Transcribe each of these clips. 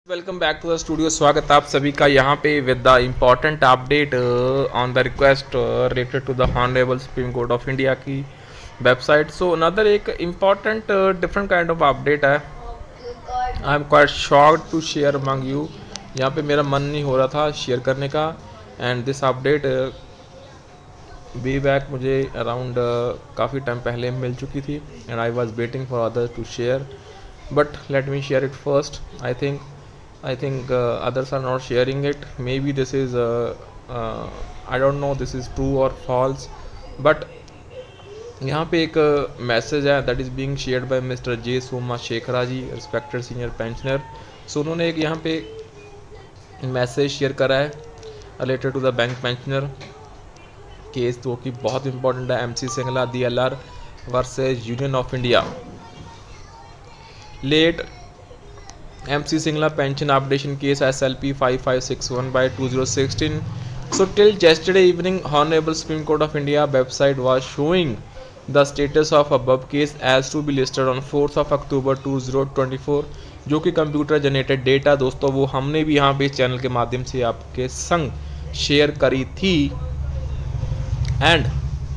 Welcome back to the studio. स्वागत आप सभी का यहाँ पे with the important update on the request related to the honourable supreme court of India की वेबसाइट। सो अनदर एक important different kind of update है। I am quite shocked to share among you. यहाँ पे मेरा मन नहीं हो रहा था शेयर करने का, and this update way back मुझे अराउंड काफ़ी टाइम पहले मिल चुकी थी, and I was waiting for others to share, but let me share it first. I think others are not sharing it. Maybe this is I don't know this is true or false, but यहाँ पे एक message है that is being shared by mister J Soma Shekhara ji, respected senior pensioner. So उन्होंने एक यहाँ पे message share करा है related to the bank pensioner case, जो कि बहुत इंपॉर्टेंट है। MC Singla DLR versus union of India late MC Singla pension updation case SLP 5561/2016. So till yesterday evening, Honorable Supreme Court of India website was showing the status of above case as to be listed on 4th of October 2024, जो कि computer generated data दोस्तों वो हमने भी यहाँ पे channel के माध्यम से आपके संग शेयर करी थी। And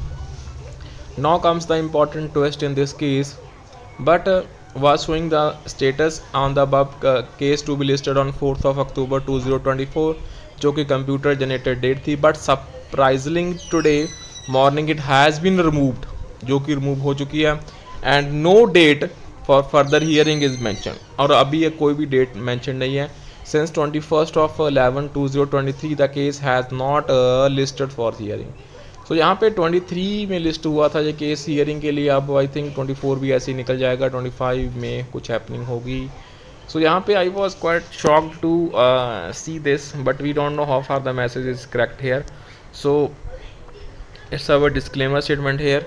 now comes the important twist in this case, but was showing the status on the above case to be listed on 4th of October 2024, जो कि कंप्यूटर जनरेटेड डेट थी। But surprising today morning it has been removed, जो कि remove हो चुकी है, and no date for further hearing is mention. और अभी ये कोई भी डेट मेंशन नहीं है। Since 21st of 11/2023 the case has not listed for hearing. तो यहाँ पे 23 में लिस्ट हुआ था ये केस हियरिंग के लिए। अब आई थिंक 24 भी ऐसे ही निकल जाएगा, 25 में कुछ हैपनिंग होगी। सो यहाँ पे I was quite shocked to see this, but we don't know how far the message is correct here. So it's our disclaimer statement here,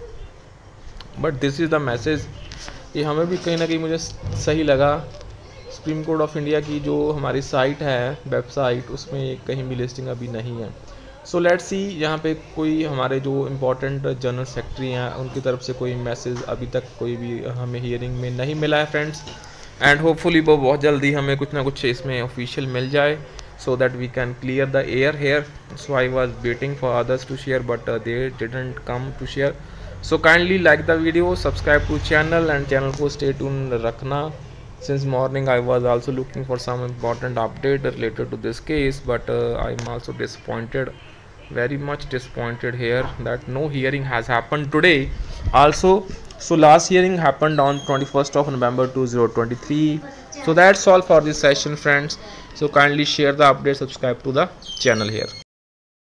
but this is the message. ये हमें भी कहीं ना कहीं मुझे सही लगा। सुप्रीम कोर्ट ऑफ इंडिया की जो हमारी साइट है, वेबसाइट, उसमें कहीं भी लिस्टिंग अभी नहीं है। सो लेट्स सी, यहाँ पे कोई हमारे जो इम्पोर्टेंट जनरल सेक्रेटरी हैं उनकी तरफ से कोई मैसेज अभी तक कोई भी हमें हियरिंग में नहीं मिला है फ्रेंड्स, एंड होपफुली वो बहुत जल्दी हमें कुछ ना कुछ इसमें ऑफिशियल मिल जाए, so that we can clear the air here. So I was waiting for others to share, but they didn't come to share. So kindly like the video, subscribe to channel, and channel को stay tune रखना। Since morning I was also looking for some important update related to this case, but I'm also disappointed, very much disappointed here that no hearing has happened today also. So last hearing happened on 21st of November 2023. So that's all for this session friends. So kindly share the update, subscribe to the channel here.